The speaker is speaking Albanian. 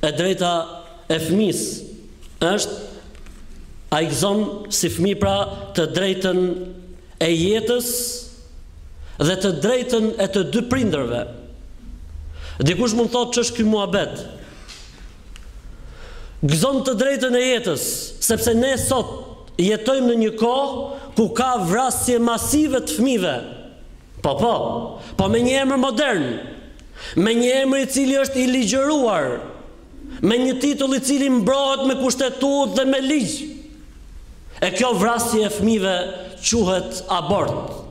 e drejta e fëmisë është, a i gëzon si fëmijë pra të drejtën e jetës dhe të drejtën e të dy prindërve. Dikush mund thotë që është ky muhabet. Gëzon të drejtën e jetës, sepse ne sot jetojmë në një kohë ku ka vrasje masive të fëmijëve. Po me një emër modern, me një emër i cili është i ligjëruar, me një titull i cili mbrohet me kushtetut dhe me ligj. E kjo vrasje e fëmijëve quhet abort.